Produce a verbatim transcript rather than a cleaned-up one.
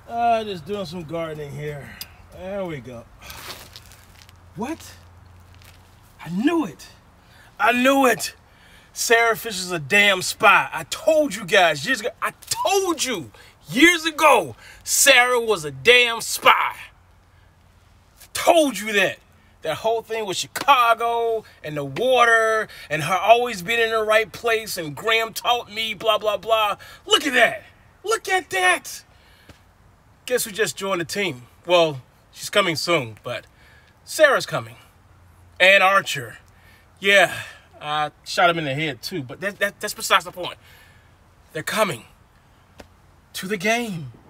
Uh, just doing some gardening here. There we go. What? I knew it. I knew it. Sarah Fisher's a damn spy. I told you guys years ago. I told you years ago Sarah was a damn spy. I told you that. That whole thing with Chicago and the water and her always being in the right place and Graham taught me blah, blah, blah. Look at that. Look at that. Guess who just joined the team? Well, she's coming soon, but Sarah's coming. And Archer. Yeah, I shot him in the head too, but that, that, that's besides the point. They're coming to the game.